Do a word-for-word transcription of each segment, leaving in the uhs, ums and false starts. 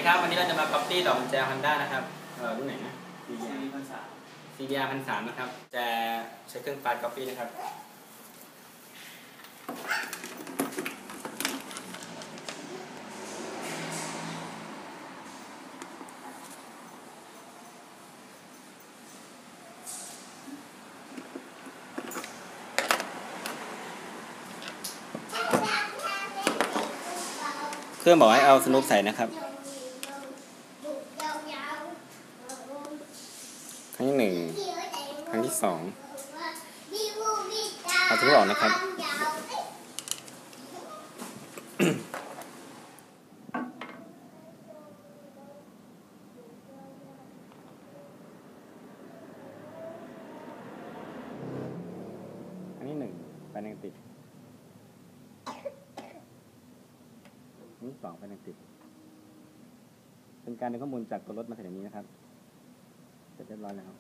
ครับวันนี้เราจะมาก๊อปปี้ดอกกุญแจ Honda นะครับเออรุ่นไหนนะ ซี บี อาร์ พันสาม ซี บี อาร์ พันสามนะครับจะใช้เครื่องฟาสต์ก๊อปปี้นะครับเครื่องบอกให้เอาสนุปใส่นะครับครั้งที่หนึ่งครั้งที่สองเอาสนุปออกนะครับครั้งที่หนึ่งไฟแดงติดครั้งที่สองไฟแดงติดเป็นการดึงข้อมูลจากตัวรถมาใส่ในนี้นะครับเสร็จเรียบร้อยแล้ว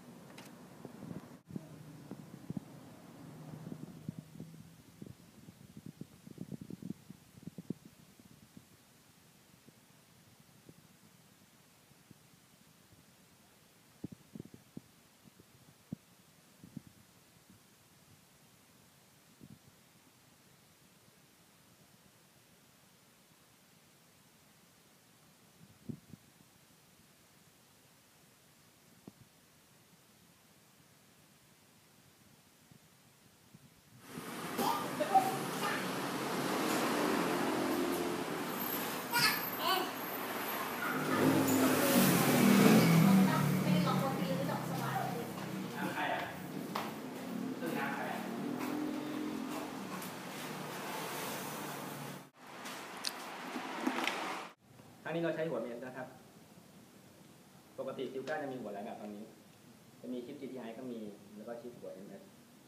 อันนี้เราใช้หัวเมนนะครับปกติซิลก้าจะมีหัวหลายแบบตอนนี้จะมีชิป จี ที ไอ ก็มีแล้วก็ชิปหัว เอ็ม เอส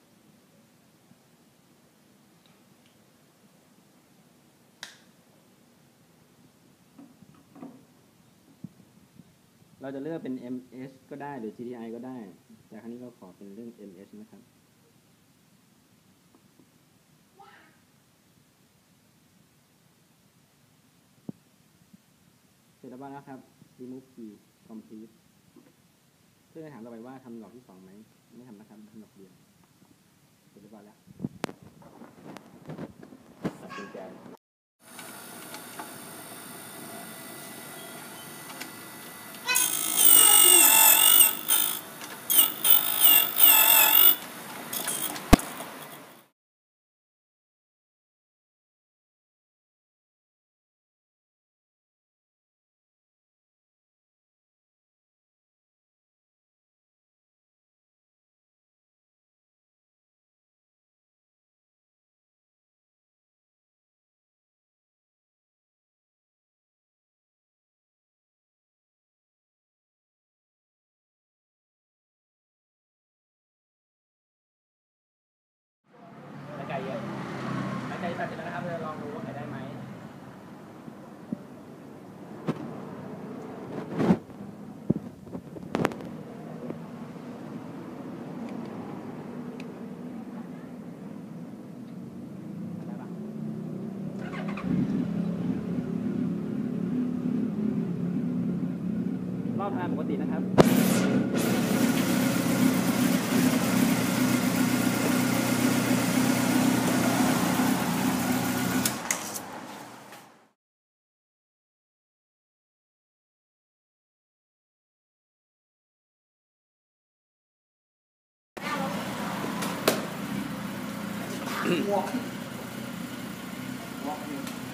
เราจะเลือกเป็น เอ็ม เอส ก็ได้หรือ จี ที ไอ ก็ได้แต่ครั้งนี้เราขอเป็นเรื่อง เอ็ม เอส นะครับเสร็จแล้วนะครับ remove key complete เพื่อถามต่อไปว่าทำหลอกที่สองไหมไม่ทำนะครับทำหลอกเดียวเสร็จเรียบร้อยแล้วตัดกุญแจไก่เยอะไก่ตัดเสร็จแล้วนะครับเราลองดูว่าไก่ได้ไหมรอบทางปกตินะครับวอกวอก